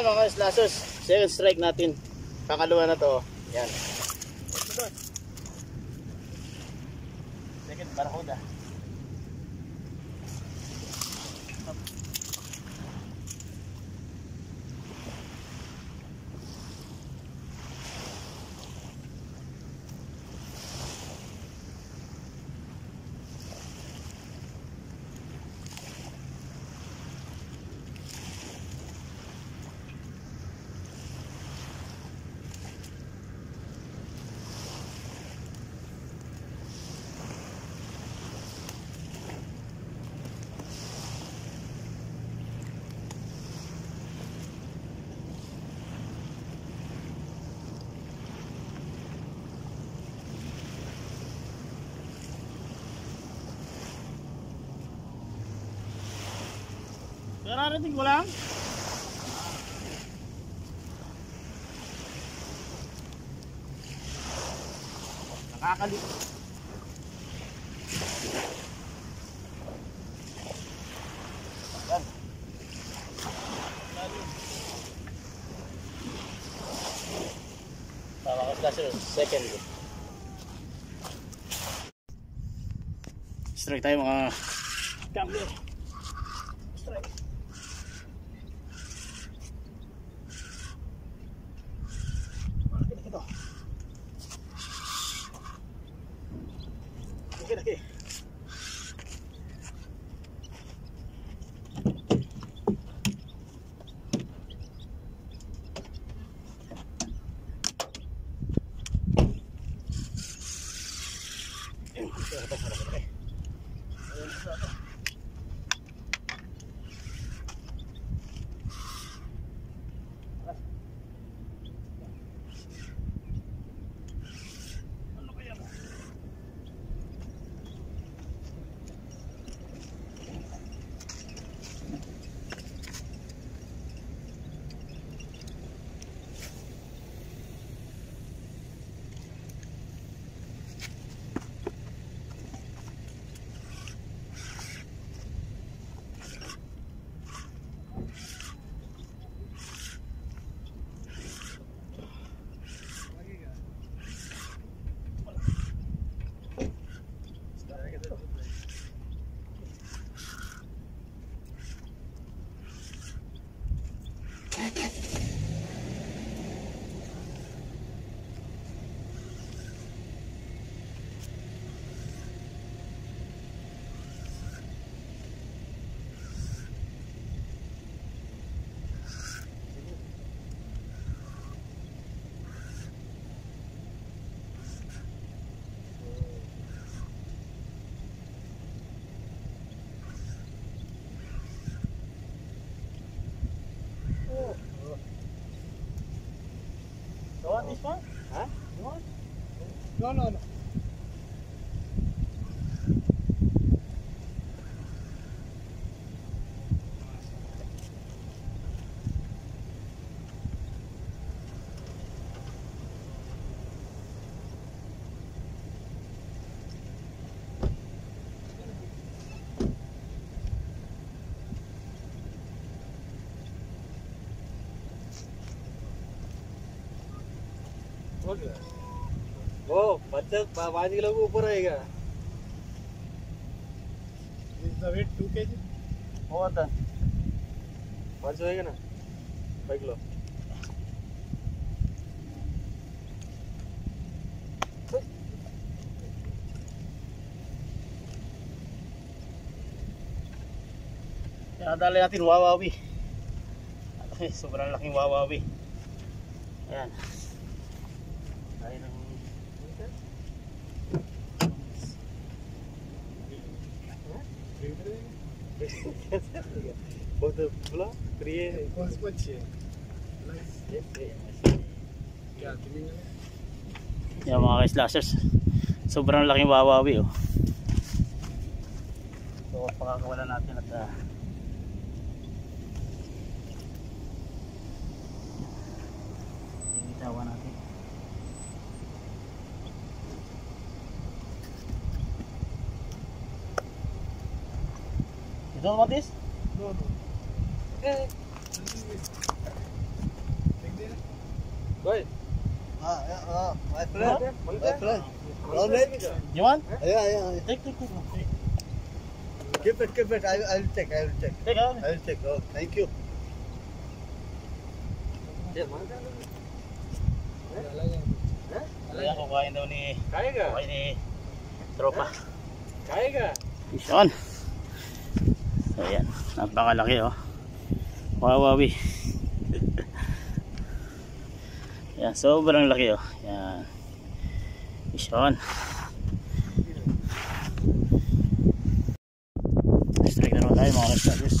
Yan mga slashers, second strike natin. Pangalawa na to. Yan. Second barakuda. Nararating ko lang. Nakakalit. Yan. Tama ka slasher, second. Strike tayo mga gambler. Strike. Laki. Want this one? Huh? You want? No. वो 5 किलो के ऊपर रहेगा. Is the weight 2 kg? हो आता 5 होएगा ना 5 kilo. Dali natin wawawi. Sobrang laking wawawi. Ayan. Tayo ng बहुत बोला प्रिय कौन सी मच्छी है क्या yan mga slashers, sobrang laking wawawi oh. So pakakawalan natin at initawan natin. You don't want this? No. Okay. Boy. My friend. My friend. Round it. You want? Yeah. Take. Keep it. I will take. Take out. I will take. Oh, thank you. Kaya kukain daw ni... Kaya ka? Kukain ni tropa. Kaya ka? Yun. So yan, napakalaki oh. Wawawi. Yan, sobrang laki oh. Yan. Yun. Strike na naman tayo mga ka-starters.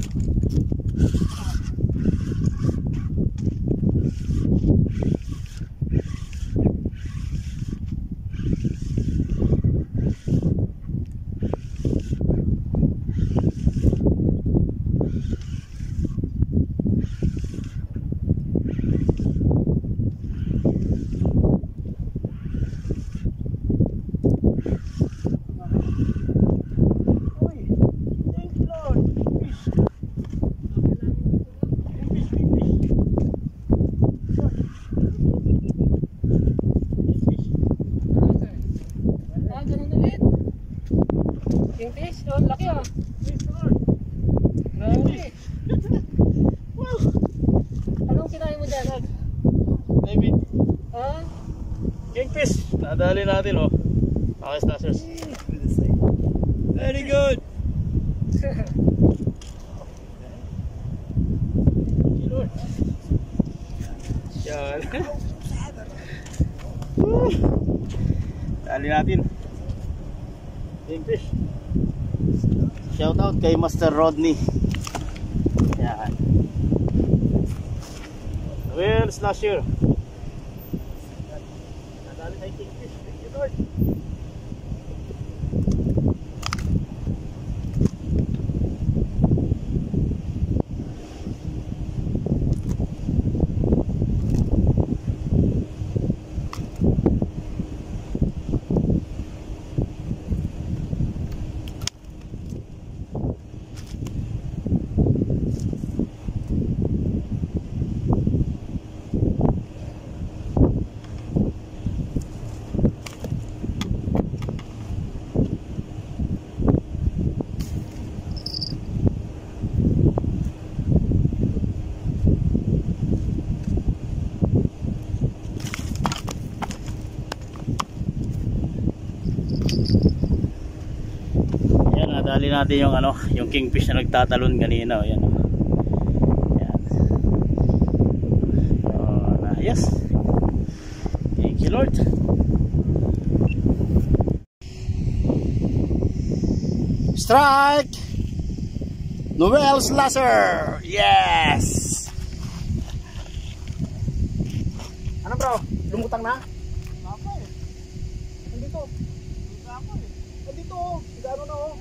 Yung fish, oh, laki ah. Grabe. Wow. Anong kinain mo dyan? David, Ha? kingfish. Nadali natin oh. Okay, Stashers. Very good. Lord. Yan. Dali natin. Kingfish. Shout out kay Master Rodney. Yan. Well, Slasher. Nadali tayo kingfish. Thank you, Lord. Yan, nadali natin yung ano, yung kingfish na nagtatalon kanina, oh, yan. Yan. So, yes. Thank you, Lord. Strike! Noel Slasher! Yes! Ano bro? Lumutang na? Nandito. Nandito. Gano na oh.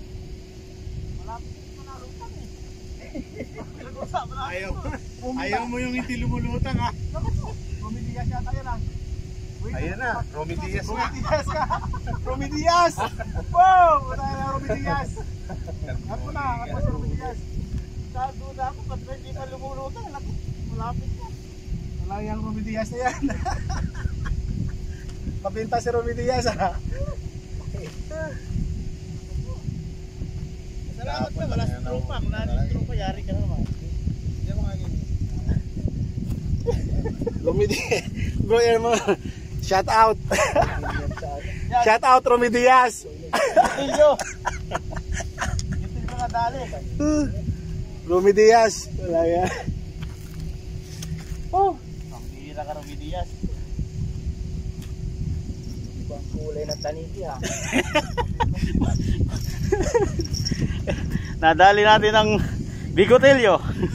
Ayaw mo yung hindi lumulutang ha. Bumiligas yata yan ah. Ayan na, Romy Diaz na. Romedias ka. Romedias. Wow! Wala na Romedias. Ako na si Romedias. Duda ako, ba't ba hindi pa lumulutang? Malapit ka. Wala yung Romedias na yan. Mabinta si Romedias ha. Salamat ka, wala sa tropa. Kung natin tropa, yari ka na naman. Romy Bro, yan mo. Shout out. Shout out Romy Diaz. Ilyo! Ito yung mga dali. Romy Diaz. Wala yan. Oh! Ang bihira ka, Romy Diaz. Ibang kulay ng taniki ha. Nadali natin ang bigotilyo.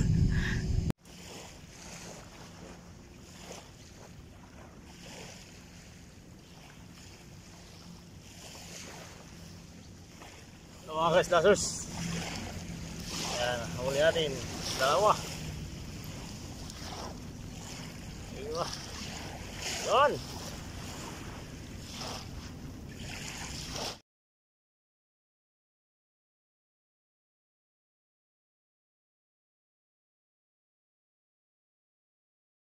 So, mga ka-slashers, yan, huli natin dalawa. Yun.